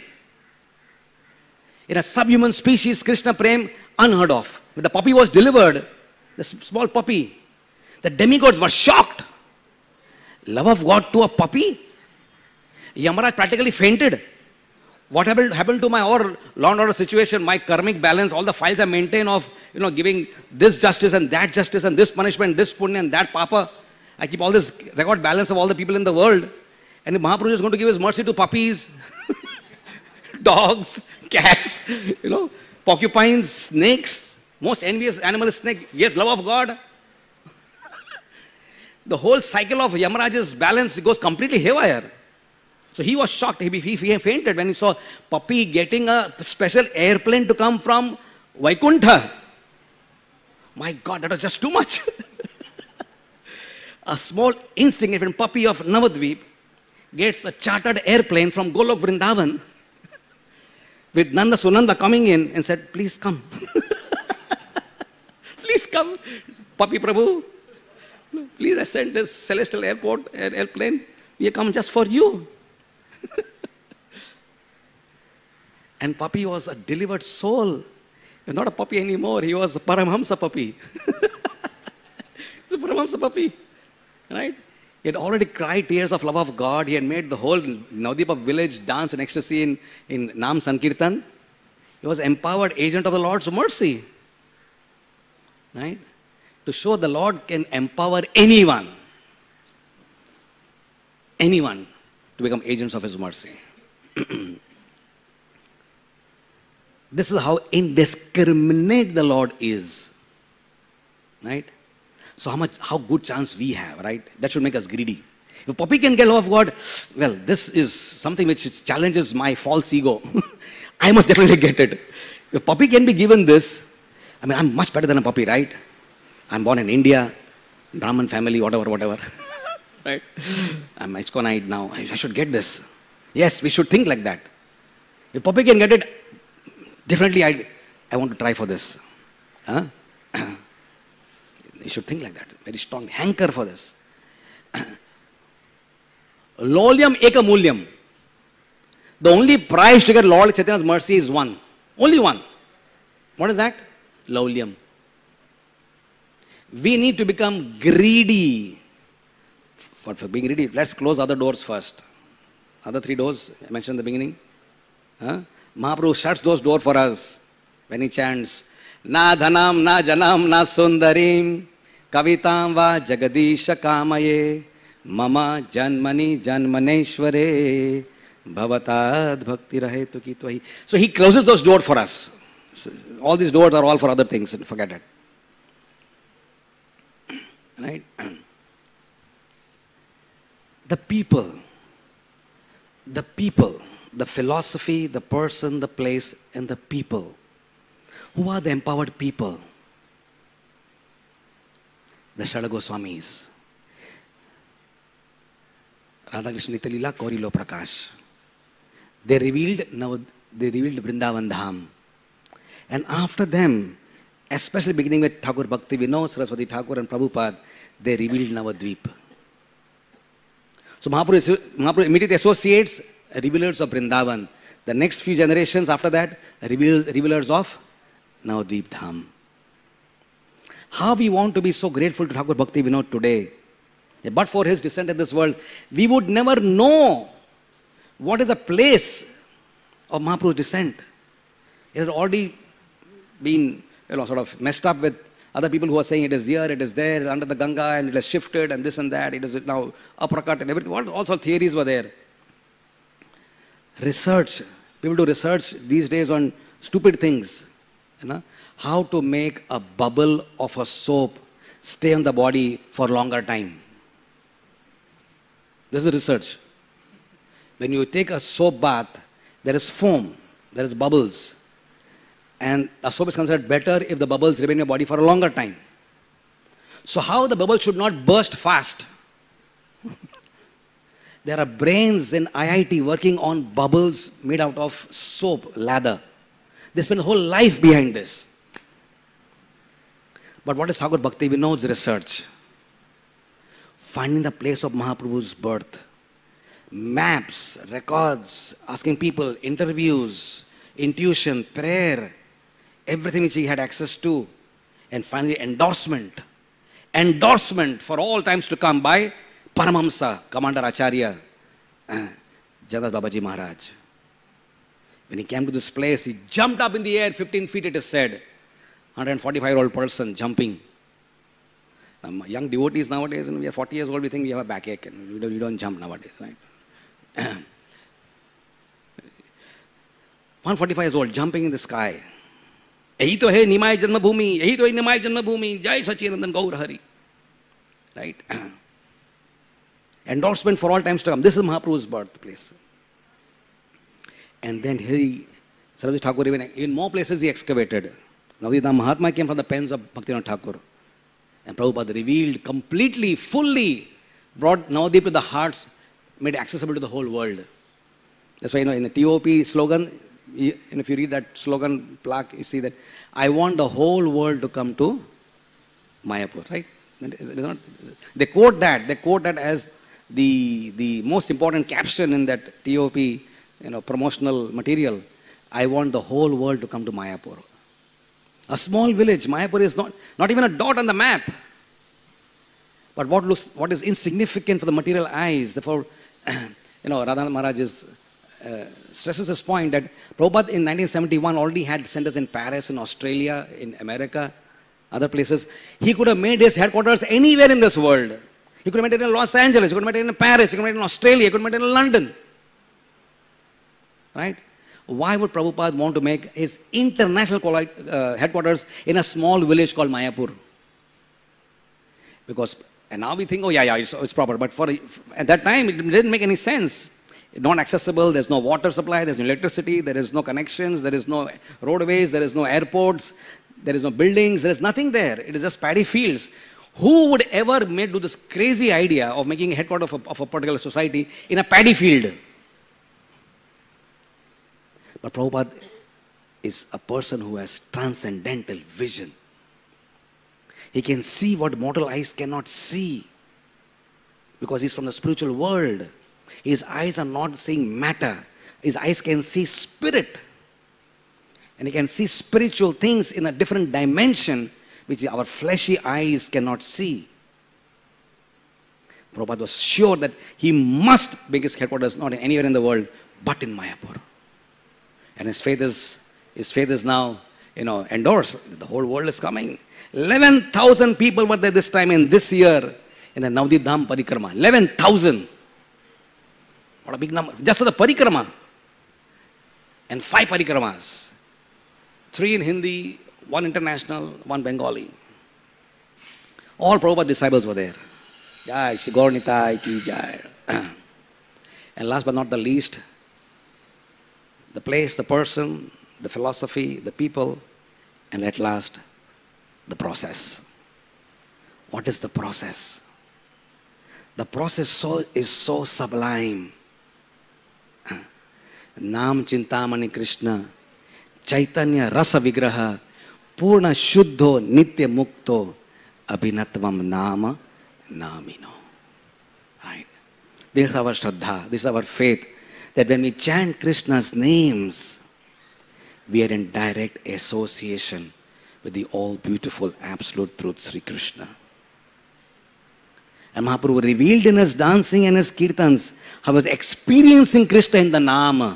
In a subhuman species, Krishna Prem, unheard of. When the puppy was delivered, the small puppy, the demigods were shocked. Love of God to a puppy? Yamaraj practically fainted. What happened, happened to my or law and order situation, my karmic balance, all the files I maintain of, you know, giving this justice and that justice and this punishment, this punya and that papa. I keep all this record balance of all the people in the world. And the Mahaprabhu is going to give His mercy to puppies, dogs, cats, you know, porcupines, snakes. Most envious animal is snake. Yes, love of God. The whole cycle of Yamaraj's balance goes completely haywire. So he was shocked. He, he, he fainted when he saw puppy getting a special airplane to come from Vaikuntha. My God, that was just too much. A small insignificant puppy of Navadvip gets a chartered airplane from Golok Vrindavan with Nanda Sunanda coming in and said, please come. Please come, Puppy Prabhu. Please ascend this celestial airport, air, airplane. We have come just for you. And puppy was a delivered soul. He was not a puppy anymore. He was a Paramhamsa puppy. He's a Paramhamsa puppy. Right? He had already cried tears of love of God. He had made the whole Navadvipa village dance in ecstasy in, in Nam Sankirtan. He was empowered agent of the Lord's mercy. Right? To show the Lord can empower anyone. Anyone to become agents of His mercy. This is how indiscriminate the Lord is. Right? So how much, how good chance we have, right? That should make us greedy. If a puppy can get love of God, well, this is something which challenges my false ego. I must definitely get it. If a puppy can be given this, I mean, I'm much better than a puppy, right? I'm born in India, Brahmin family, whatever, whatever. Right? I'm ISKCONite now. I, I should get this. Yes, we should think like that. If puppy can get it, definitely I, I want to try for this. Huh? You should think like that. Very strong hanker for this. Lolyam ekamulyam. The only price to get Lord Chaitanya's mercy is one. Only one. What is that? Lolyam. We need to become greedy. For, for being greedy, let's close other doors first. Other three doors I mentioned in the beginning. Huh? Mahaprabhu shuts those doors for us when he chants, Na dhanam, na janam, na sundarim, kavitam va jagadisha kamaye, mama janmani janmaneshware, bhavatad bhakti rahe tuki twahi. So he closes those doors for us. So all these doors are all for other things, forget it. Right? The people, the people, the philosophy, the person, the place, and the people Who are the empowered people? The Shada Goswamis. Radha Krishna Nityalila Kaurilo Prakash. They revealed, now they revealed Vrindavan Dham. And after them, especially beginning with Thakur Bhakti Vinod, Saraswati Thakur and Prabhupada, they revealed Navadvip. So Mahaprabhu, Mahaprabhu immediately associates revealers of Vrindavan. The next few generations after that, reveal, revealers of Navadvip Dham. How we want to be so grateful to Thakur Bhakti Vinod today. But for his descent in this world, we would never know what is the place of Mahaprabhu's descent. It had already been, you know, sort of messed up with other people who are saying it is here, it is there, under the Ganga, and it has shifted, and this and that, it is now uppercut and everything. All, all sorts of theories were there. Research. People do research these days on stupid things. You know, how to make a bubble of a soap stay on the body for longer time. This is research. When you take a soap bath, there is foam, there is bubbles. And a soap is considered better if the bubbles remain in your body for a longer time. So how the bubble should not burst fast? There are brains in I I T working on bubbles made out of soap, lather. They spend a whole life behind this. But what is Thakur Bhakti Vinod's research? Finding the place of Mahaprabhu's birth. Maps, records, asking people, interviews, intuition, prayer, everything which he had access to. And finally, endorsement. Endorsement for all times to come by Paramahamsa, Commander Acharya, uh, Jagannath Babaji Maharaj. When he came to this place, he jumped up in the air, fifteen feet it is said. one hundred forty-five-year-old person jumping. Now, young devotees nowadays, when we are forty years old, we think we have a backache and we don't, we don't jump nowadays, right? one hundred forty-five years old, jumping in the sky. Yahi to hai Nimai Janma Bhumi, yahi to hai Nimai Janma Bhumi, Jai Sachidanand Gaur Hari. Right? Endorsement for all times to come. This is Mahaprabhu's birthplace. And then he, Saraswati Thakur, even in more places he excavated. Now the Mahatma came from the pens of Bhaktivinoda Thakur. And Prabhupada revealed completely, fully, brought Navadvip to the hearts, made it accessible to the whole world. That's why, you know, in the T O P slogan, you, and if you read that slogan plaque, you see that, I want the whole world to come to Mayapur, right? It is not, they quote that, they quote that as the, the most important caption in that T O P, you know, promotional material. I want the whole world to come to Mayapur. A small village, Mayapur is not, not even a dot on the map. But what looks, what is insignificant for the material eyes, therefore, you know, Radha Maharaj is, uh, stresses this point that Prabhupada in nineteen seventy-one already had centers in Paris, in Australia, in America, other places. He could have made his headquarters anywhere in this world. He could have made it in Los Angeles, he could have made it in Paris, he could have made it in Australia, he could have made it in London. Right? Why would Prabhupada want to make his international uh, headquarters in a small village called Mayapur? Because, and now we think, oh yeah, yeah, it's, it's proper. But for at that time, it didn't make any sense. It's not accessible, there's no water supply, there's no electricity, there is no connections, there is no roadways, there is no airports, there is no buildings, there is nothing there. It is just paddy fields. Who would ever make, do this crazy idea of making a headquarters of a, of a particular society in a paddy field? But Prabhupada is a person who has transcendental vision. He can see what mortal eyes cannot see because he's from the spiritual world. His eyes are not seeing matter. His eyes can see spirit. And he can see spiritual things in a different dimension which our fleshy eyes cannot see. Prabhupada was sure that he must make his headquarters not anywhere in the world but in Mayapur. And his faith is, his faith is now, you know, endorsed. The whole world is coming. eleven thousand people were there this time in this year in the Navadvip Dham Parikrama. eleven thousand. What a big number. Just for the Parikrama. And five Parikramas. Three in Hindi, one international, one Bengali. All Prabhupada disciples were there. Jai, Shri Gaur Nitai ki jai. And last but not the least, the place, the person, the philosophy, the people, And at last, the process. What is the process? The process so, is so sublime. Nam Chintamani Krishna, Chaitanya Rasa Vigraha, Purna Shuddho Nitya Mukto, Abhinatvam Nama Namino. Right? This is our Shraddha, this is our faith, that when we chant Krishna's names, we are in direct association with the all-beautiful absolute truth, Sri Krishna. And Mahaprabhu revealed in his dancing and his kirtans how he was experiencing Krishna in the Nama.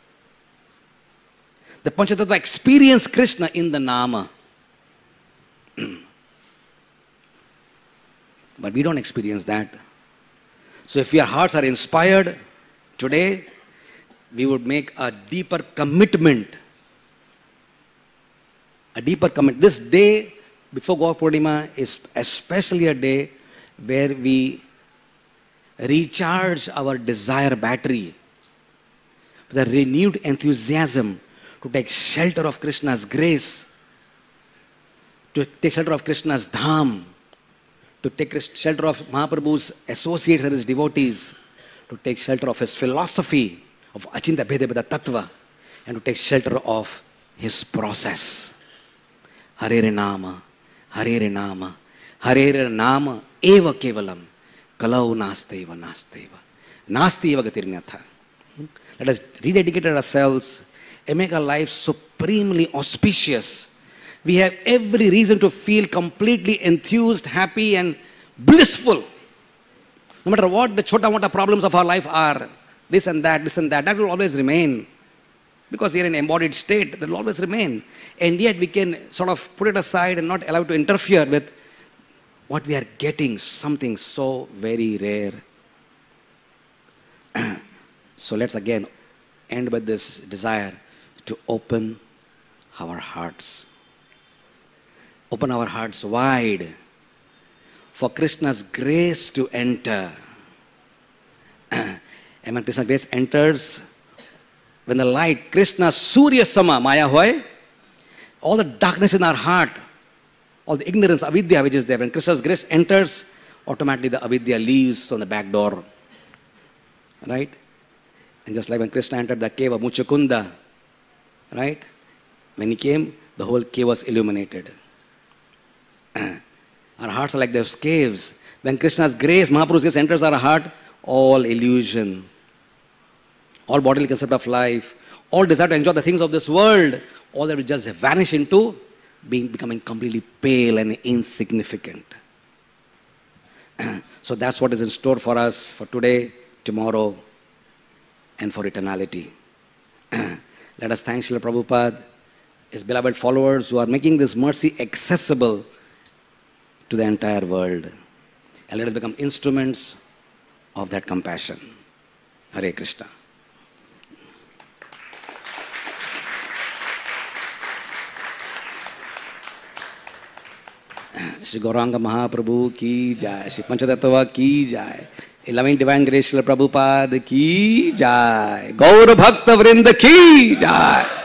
The Panchatattva experienced Krishna in the Nama. But we don't experience that. So if your hearts are inspired today, we would make a deeper commitment. A deeper commitment. This day before Gaur Poornima is especially a day where we recharge our desire battery with a renewed enthusiasm to take shelter of Krishna's grace, to take shelter of Krishna's dham, to take shelter of Mahaprabhu's associates and his devotees, to take shelter of his philosophy of Achinta Bheda Bheda Tattva, and to take shelter of his process. Harere Nama, Harere Nama, Harere Nama, Eva Kevalam, Kalau Nasteva Nasteva, Nasteva Gatirnyatha. Let us rededicate ourselves and make our lives supremely auspicious. We have every reason to feel completely enthused, happy and blissful. No matter what the chota-mota problems of our life are, this and that, this and that, that will always remain. Because we are in embodied state, that will always remain. And yet we can sort of put it aside and not allow it to interfere with what we are getting, something so very rare. So let's again end with this desire to open our hearts. Open our hearts wide for Krishna's grace to enter. And when Krishna's grace enters, when the light, Krishna Surya Sama, Maya Hoy, all the darkness in our heart, all the ignorance, avidya which is there, when Krishna's grace enters, automatically the avidya leaves on the back door. Right? And just like when Krishna entered the cave of Muchakunda, right? When he came, the whole cave was illuminated. Our hearts are like those caves. When Krishna's grace, Mahaprabhu's grace enters our heart, all illusion, all bodily concept of life, all desire to enjoy the things of this world, all that will just vanish into being becoming completely pale and insignificant. So that's what is in store for us for today, tomorrow, and for eternity. Let us thank Srila Prabhupada, his beloved followers who are making this mercy accessible to the entire world. And let us become instruments of that compassion. Hare Krishna. Shri Gauranga Mahaprabhu ki jai, Shri Panchatattva ki jai, Loving Divine Grace Srila Prabhupada ki jai, Gaur Bhakta Vrinda ki jai.